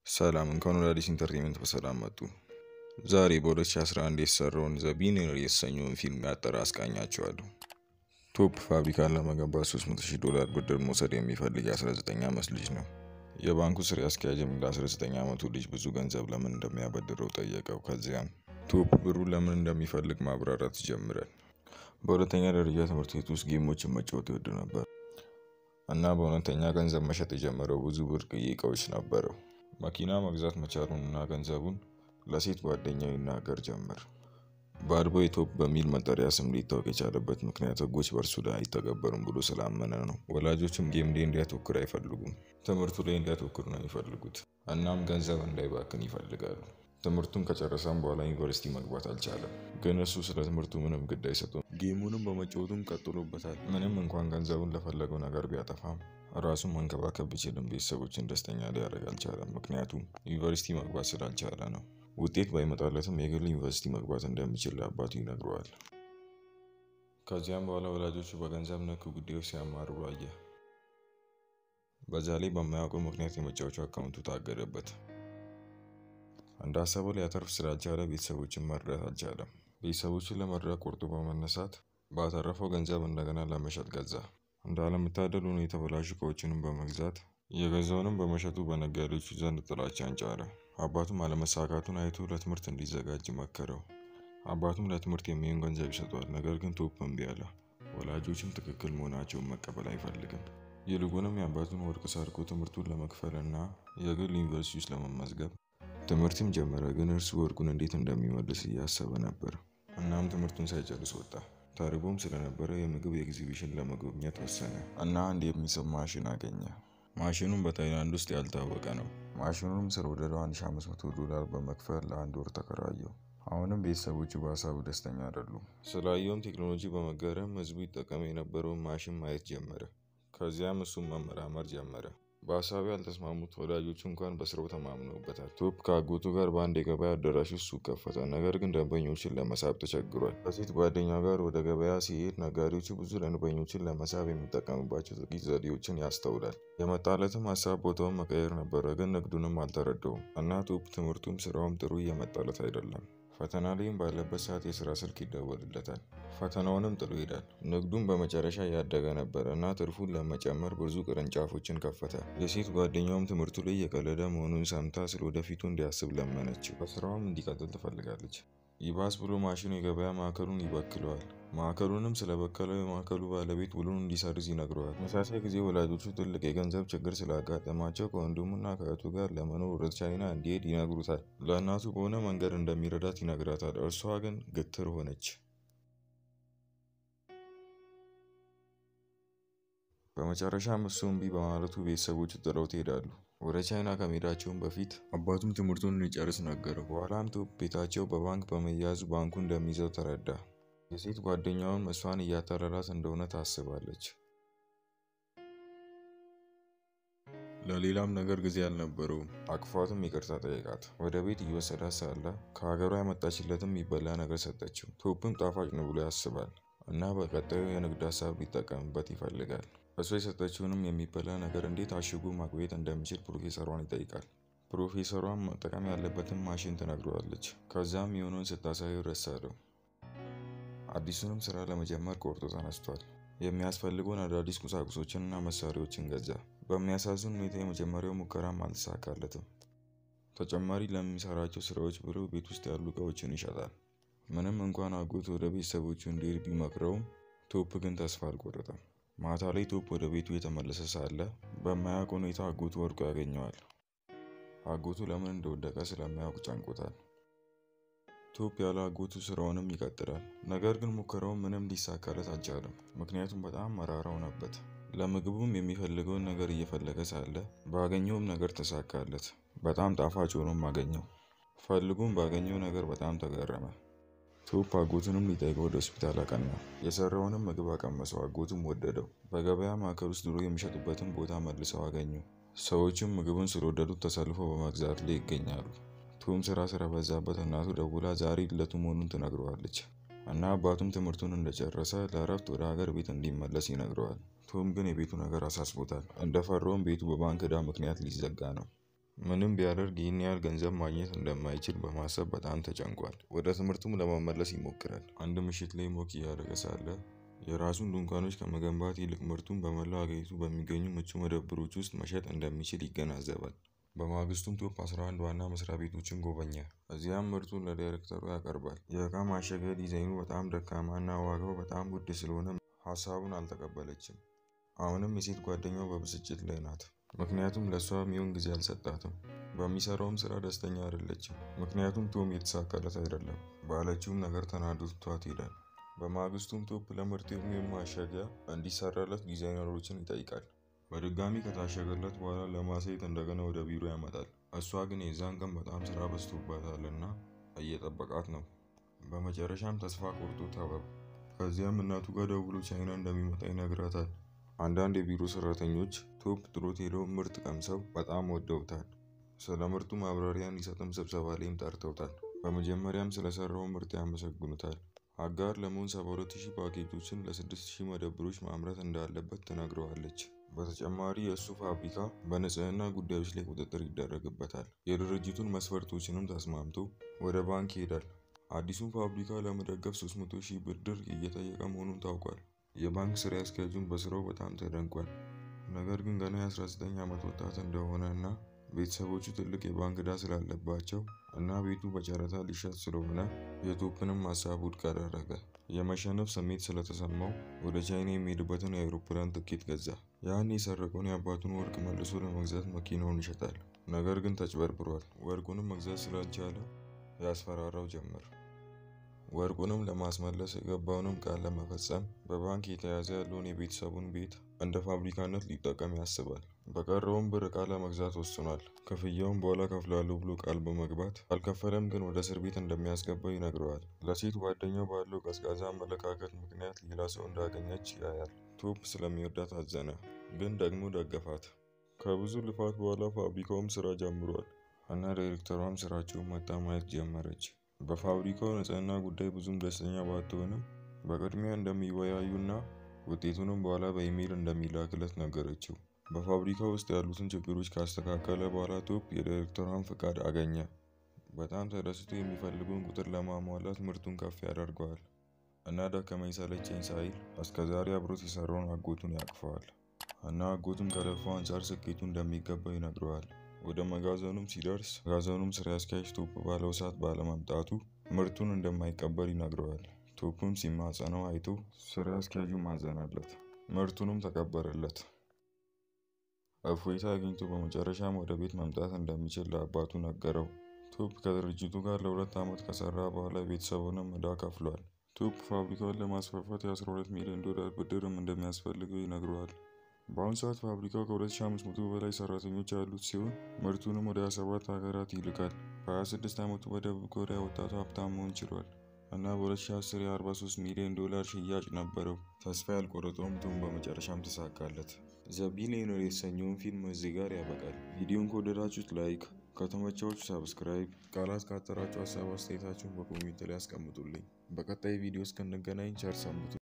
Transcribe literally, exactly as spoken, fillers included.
ሰላም እንኳን ወደ አዲስ ኢንተርቴይንመንት በሰላም መጡ። ዛሬ በ2011 የተሰራውን ዘ ቢሊየነር የተሰኘውን ፊልም ያጠራ አስቃኛቸዋለሁ። ቶፕ ፋብሪካን ለመገንባት ሶስት መቶ ሺህ ዶላር ብድር መውሰድ የሚፈልግ የ19 ዓመት ልጅ ነው። የባንኩ ስራ አስኪያጅም ለ19 ዓመቱ ልጅ ብዙ ገንዘብ ለምን እንደሚያበድረው ጠየቀው። ከዚያም ቶፕ ብሩን ለምን እንደሚፈልግ ማብራራት ይጀምራል። በሁለተኛ ደረጃ ትምህርት ቤት ውስጥ ጌሞችን መጫወት ይወድ ነበር እና በእውነተኛ ገንዘብ መሸጥ የጀመረው ብዙ ብርቅዬ እቃዎች ነበረው። መኪና መግዛት መቻሉን እና ገንዘቡን ለሴት ጓደኛው ይናገር ጀመር። ባድ ቦይ ቶፕ በሚል መጠሪያ ስም ሊታወቅ የቻለበት ምክንያት ህጎች በእርሱ ላይ አይተገበሩም ብሎ ስላመነ ነው። ወላጆችም ጌም ላይ እንዲያተኩር አይፈልጉም፣ ትምህርቱ ላይ እንዲያተኩር ነው የሚፈልጉት። እናም ገንዘብ እንዳይባክን ይፈልጋሉ። ትምህርቱን ከጨረሰም በኋላ ዩኒቨርሲቲ መግባት አልቻለም፣ ግን እሱ ስለ ትምህርቱ ምንም ግድ አይሰጠውም። ጌሙንም በመጫወቱም ቀጥሎበታል። ምንም እንኳን ገንዘቡን ለፈለገው ነገር ቢያጠፋም ራሱን መንከባከብ ቢችልም ቤተሰቦችን ደስተኛ ሊያደርግ አልቻለም፣ ምክንያቱም ዩኒቨርሲቲ መግባት ስላልቻለ ነው። ውጤት ባይመጣለትም የግል ዩኒቨርሲቲ መግባት እንደሚችል ለአባቱ ይነግረዋል። ከዚያም በኋላ ወላጆቹ በገንዘብ ነክ ጉዳዮች ሲያማርሩ አየ። በዛ ላይ በማያውቀው ምክንያት የመጫወቻ አካውንቱ ታገደበት። እንዳሰበው ሊያተርፍ ስላልቻለ ቤተሰቦችን መርዳት አልቻለም። ቤተሰቦችን ለመርዳት ቆርጦ በመነሳት ባተረፈው ገንዘብ እንደገና ለመሸጥ ገዛ። እንዳለመታደል ሆኖ የተበላሹ እቃዎችንም በመግዛት የገዛውንም በመሸጡ በነጋዴዎቹ ዘንድ ጥላቻን ጫረ። አባቱም አለመሳካቱን አይቶ ለትምህርት እንዲዘጋጅ መከረው። አባቱም ለትምህርት የሚሆን ገንዘብ ይሰጠዋል፣ ነገር ግን ቶፕ እምቢ አለ። ወላጆችም ትክክል መሆናቸውን መቀበል አይፈልግም። ይልቁንም የአባቱን ወርቅ ሰርቆ ትምህርቱን ለመክፈል እና የግል ዩኒቨርሲቲ ውስጥ ለመመዝገብ ትምህርትም ጀመረ። ግን እርሱ ወርቁን እንዴት እንደሚመልስ እያሰበ ነበር። እናም ትምህርቱን ሳይጨርስ ወጣ። ተርቦም ስለነበረ የምግብ ኤግዚቢሽን ለመጎብኘት ወሰነ እና አንድ የሚስብ ማሽን አገኘ። ማሽኑም በታይላንድ ውስጥ ያልታወቀ ነው። ማሽኑንም ስለወደደው አንድ ሺህ አምስት መቶ ዶላር በመክፈል ለአንድ ወር ተከራየው። አሁንም ቤተሰቦቹ በሀሳቡ ደስተኛ አይደሉም። ስላየውም ቴክኖሎጂ በመገረም ህዝቡ ይጠቀም የነበረውን ማሽን ማየት ጀመረ። ከዚያም እሱም መመራመር ጀመረ። በሀሳቡ ያልተስማሙት ወዳጆቹ እንኳን በስራው ተማምነውበታል። ቶፕ ከአጎቱ ጋር በአንድ የገበያ አዳራሽ ውስጥ ሱቅ ከፈተ፣ ነገር ግን ደንበኞችን ለመሳብ ተቸግሯል። ከሴት ጓደኛው ጋር ወደ ገበያ ሲሄድ ነጋዴዎቹ ብዙ ደንበኞችን ለመሳብ የሚጠቀሙባቸው ጥቂት ዘዴዎችን ያስተውላል። የመጣለትም ሀሳብ ቦታውን መቀየር ነበረ፣ ግን ንግዱንም አልተረዳውም እና ቶፕ ትምህርቱም ስራውም ጥሩ እየመጣለት አይደለም። ፈተና ላይም ባለበት ሰዓት የስራ ስልክ ይደወልለታል። ፈተናውንም ጥሎ ይሄዳል። ንግዱም በመጨረሻ ያደገ ነበር እና ትርፉን ለመጨመር ብዙ ቅርንጫፎችን ከፈተ። የሴት ጓደኛውም ትምህርቱ ላይ የቀለደ መሆኑን ሰምታ ስለ ወደፊቱ እንዲያስብ ለመነችው። በስራውም እንዲቀጥል ትፈልጋለች። ይባስ ብሎ ማሽኑ የገበያ ማዕከሉን ይበክለዋል። ማዕከሉንም ስለበከለው የማዕከሉ ባለቤት ውሉን እንዲሰርዝ ይነግረዋል። በተመሳሳይ ጊዜ ወላጆቹ ትልቅ የገንዘብ ችግር ስላጋጠማቸው ከወንድሙና ከእህቱ ጋር ለመኖር ወደ ቻይና እንዲሄድ ይነግሩታል። ለእናቱ በሆነ መንገድ እንደሚረዳት ይነግራታል። እርሷ ግን ግትር ሆነች። በመጨረሻም እሱ እምቢ በማለቱ ቤተሰቦቹ ጥለውት ይሄዳሉ። ወደ ቻይና ከመሄዳቸውም በፊት አባቱም ትምህርቱን እንዲጨርስ ነገረው። በኋላም ቶፕ ቤታቸው በባንክ በመያዙ ባንኩ እንደሚይዘው ተረዳ። የሴት ጓደኛውም እሷን እያታለላት እንደሆነ ታስባለች። ለሌላም ነገር ጊዜ አልነበረውም። አቅፏትም ይቅርታ ጠየቃት። ወደ ቤት እየወሰዳት ሳለ ከሀገሯ ያመጣችለትም የሚበላ ነገር ሰጠችው። ቶፕም ጣፋጭ ነው ብሎ ያስባል እና በቀጣዩ የንግድ ሀሳብ ሊጠቀምበት ይፈልጋል። እሷ የሰጠችውንም የሚበላ ነገር እንዴት አሽጉ ማቆየት እንደሚችል ፕሮፌሰሯን ይጠይቃል። ፕሮፌሰሯም መጠቀም ያለበትን ማሽን ትነግረዋለች። ከዛም የሆነውን ስታሳየው ደስ አለው። አዲሱንም ስራ ለመጀመር ቆርጦ ተነስቷል። የሚያስፈልገውን አዳዲስ ቁሳቁሶችንና መሳሪያዎችን ገዛ። በሚያሳዝን ሁኔታ የመጀመሪያው ሙከራም አልተሳካለትም። ተጨማሪ ለሚሰራቸው ስራዎች ብሎ ቤት ውስጥ ያሉ እቃዎችን ይሸጣል። ምንም እንኳን አጎቱ ወደ ቤተሰቦቹ እንዲሄድ ቢመክረውም ቶፕ ግን ተስፋ አልቆረጠም። ማታ ላይ ቶፕ ወደ ቤቱ የተመለሰ ሳለ በማያውቅ ሁኔታ አጎቱ ወድቆ ያገኘዋል። አጎቱ ለምን እንደወደቀ ስለማያውቅ ጨንቆታል። ቶፕ ያለ አጎቱ ስራውንም ይቀጥላል፣ ነገር ግን ሙከራውን ምንም ሊሳካለት አልቻለም፣ ምክንያቱም በጣም መራራ ሆነበት። ለምግቡም የሚፈልገውን ነገር እየፈለገ ሳለ ባገኘውም ነገር ተሳካለት። በጣም ጣፋጭ ሆኖም አገኘው። ፈልጉም ባገኘው ነገር በጣም ተገረመ። ቶፕ አጎቱንም ሊጠይቀው ወደ ሆስፒታል አቀና። የሰራውንም ምግብ አቀመሰው። አጎቱም ወደደው። በገበያ ማዕከል ውስጥ ድሮ የሚሸጡበትን ቦታ መልሰው አገኙ። ሰዎችም ምግቡን ስለወደዱት ተሰልፈው በመግዛት ላይ ይገኛሉ። ቶም ስራ ስለበዛበት እናቱ ደውላ ዛሬ ልደቱ መሆኑን ትነግረዋለች እና አባቱም ትምህርቱን እንደጨረሰ ለእረፍት ወደ ሀገር ቤት እንዲመለስ ይነግረዋል። ቶም ግን የቤቱ ነገር አሳስቦታል። እንደፈራውም ቤቱ በባንክ ዕዳ ምክንያት ሊዘጋ ነው። ምንም ቢያደርግ ይህን ያህል ገንዘብ ማግኘት እንደማይችል በማሰብ በጣም ተጨንቋል። ወደ ትምህርቱም ለመመለስ ይሞክራል። አንድ ምሽት ላይ ሞክ እያደረገ ሳለ የራሱን ድንኳኖች ከመገንባት ይልቅ ምርቱን በመላው አገሪቱ በሚገኙ ምቹ መደብሮች ውስጥ መሸጥ እንደሚችል ይገነዘባል። በማግስቱም ቶፕ አስራ አንድ ዋና መስሪያ ቤቶችን ጎበኘ። እዚያም ምርቱን ለዳይሬክተሩ ያቀርባል። የእቃ ማሸጊያ ዲዛይኑ በጣም ደካማ እና ዋጋው በጣም ውድ ስለሆነ ሀሳቡን አልተቀበለችም። አሁንም የሴት ጓደኛው በብስጭት ላይ ናት፣ ምክንያቱም ለእሷ የሚሆን ጊዜ አልሰጣትም። በሚሰራውም ስራ ደስተኛ አይደለችም፣ ምክንያቱም ቶም የተሳካለት አይደለም። ባለችውም ነገር ተናዶ ትቷት ይሄዳል። በማግስቱም ቶፕ ለምርቱ የሚሆን ማሸጊያ እንዲሰራለት ዲዛይነሮችን ይጠይቃል። በድጋሚ ከታሸገለት በኋላ ለማሳየት እንደገና ወደ ቢሮ ያመጣል። እሷ ግን የዛን ቀን በጣም ስራ በዝቶባታል እና እየጠበቃት ነው። በመጨረሻም ተስፋ ቆርጦ ተወው። ከዚያም እናቱ ጋር ደውሎ ቻይና እንደሚመጣ ይነግራታል። አንዳንድ የቢሮ ሰራተኞች ቶፕ ጥሮት ሄደው ምርት ቀምሰው በጣም ወደውታል። ስለ ምርቱ ማብራሪያ እንዲሰጥም ስብሰባ ላይም ጠርተውታል። በመጀመሪያም ስለሰራው ምርት ያመሰግኑታል። አጋር ለመሆን ሰባ ሁለት ሺህ ፓኬጆችን ለስድስት ሺህ መደብሮች ማምረት እንዳለበት ትነግረዋለች። በተጨማሪ የእሱ ፋብሪካ በንጽህና ጉዳዮች ላይ ቁጥጥር ይደረግበታል። የድርጅቱን መስፈርቶችንም ተስማምቶ ወደ ባንክ ይሄዳል። አዲሱን ፋብሪካ ለመደገፍ ሶስት መቶ ሺህ ብድር እየጠየቀ መሆኑን ታውቋል። የባንክ ስራ አስኪያጁን በስራው በጣም ተደንቋል። ነገር ግን ገና የአስራ ዘጠኝ ዓመት ወጣት እንደሆነ እና ቤተሰቦቹ ትልቅ የባንክ ዕዳ ስላለባቸው እና ቤቱ በጨረታ ሊሸጥ ስለሆነ የቶፕንም ሀሳብ ውድቅ አደረገ። የመሸነፍ ስሜት ስለተሰማው ወደ ቻይና የሚሄድበትን የአውሮፕላን ትኬት ገዛ። ያን የሰረቀውን የአባቱን ወርቅ መልሶ ለመግዛት መኪናውን ይሸጣል። ነገር ግን ተጭበርብሯል። ወርቁንም መግዛት ስላልቻለ ያስፈራራው ጀመር። ወርቁንም ለማስመለስ የገባውንም ቃል ለመፈጸም በባንክ የተያዘ ያለውን የቤተሰቡን ቤት እንደ ፋብሪካነት ሊጠቀም ያስባል። በቀረውም ብር ዕቃ ለመግዛት ወስኗል። ክፍያውን በኋላ ከፍላለሁ ብሎ ቃል በመግባት አልከፈለም፣ ግን ወደ እስር ቤት እንደሚያስገባው ይነግረዋል። ለሴት ጓደኛው ባለው ቀዝቃዛ አመለካከት ምክንያት ሌላ ሰው እንዳገኘች ያያል። ቶፕ ስለሚወዳት አዘነ፣ ግን ደግሞ ደገፋት። ከብዙ ልፋት በኋላ ፋብሪካውም ስራ ጀምሯል እና ዳይሬክተሯም ስራቸውን መጣ ማየት ጀመረች። በፋብሪካው ንጽህና ጉዳይ ብዙም ደስተኛ ባትሆንም በቅድሚያ እንደሚወያዩና ውጤቱንም በኋላ በኢሜይል እንደሚላክለት ነገረችው። በፋብሪካው ውስጥ ያሉትን ችግሮች ካስተካከለ በኋላ ቶፕ የዳይሬክተሯን ፍቃድ አገኘ። በጣም ተደስቶ የሚፈልገውን ቁጥር ለማሟላት ምርቱን ከፍ ያደርገዋል እና ደከመኝ ሰለቸኝ ሳይል እስከዛሬ አብሮት የሰራውን አጎቱን ያቅፈዋል እና አጎቱም ከለፋው አንጻር ስኬቱ እንደሚገባው ይነግረዋል። ወደ መጋዘኑም ሲደርስ መጋዘኑም ስራ አስኪያጅ ቶፕ ባለው ሰዓት ባለመምጣቱ ምርቱን እንደማይቀበል ይነግረዋል። ቶፕም ሲማጸነው አይቶ ስራ አስኪያጁ ማዘነለት፣ ምርቱንም ተቀበለለት። እፎይታ አግኝቶ በመጨረሻም ወደ ቤት መምጣት እንደሚችል ለአባቱ ነገረው። ቶፕ ከድርጅቱ ጋር ለሁለት ዓመት ከሰራ በኋላ ቤተሰቡንም ዕዳ ከፍሏል። ቶፕ ፋብሪካውን ለማስፋፋት የአስራ ሁለት ሚሊዮን ዶላር ብድርም እንደሚያስፈልገው ይነግረዋል። በአሁኑ ሰዓት ፋብሪካው ከሁለት ሺህ አምስት መቶ በላይ ሰራተኞች ያሉት ሲሆን ምርቱንም ወደ ሃያ ሰባት ሀገራት ይልካል። በሃያ ስድስት ዓመቱ በደቡብ ኮሪያ ወጣቱ ሀብታም መሆን ችሏል እና በሁለት ሺህ አስር የአርባ ሶስት ሚሊዮን ዶላር ሽያጭ ነበረው። ተስፋ ያልቆረጠውም ቶም በመጨረሻም ተሳካለት። ዘ ቢሊየነር የተሰኘውን ፊልም እዚህ ጋር ያበቃል። ቪዲዮን ከወደዳችሁት ላይክ፣ ከተመቻችሁ ሰብስክራይብ፣ ቃላት ካጠራችሁ ሀሳብ አስተያየታችሁን በኮሜንት ላይ አስቀምጡልኝ። በቀጣይ ቪዲዮ እስክንገናኝ ቸር ሰንብቱ።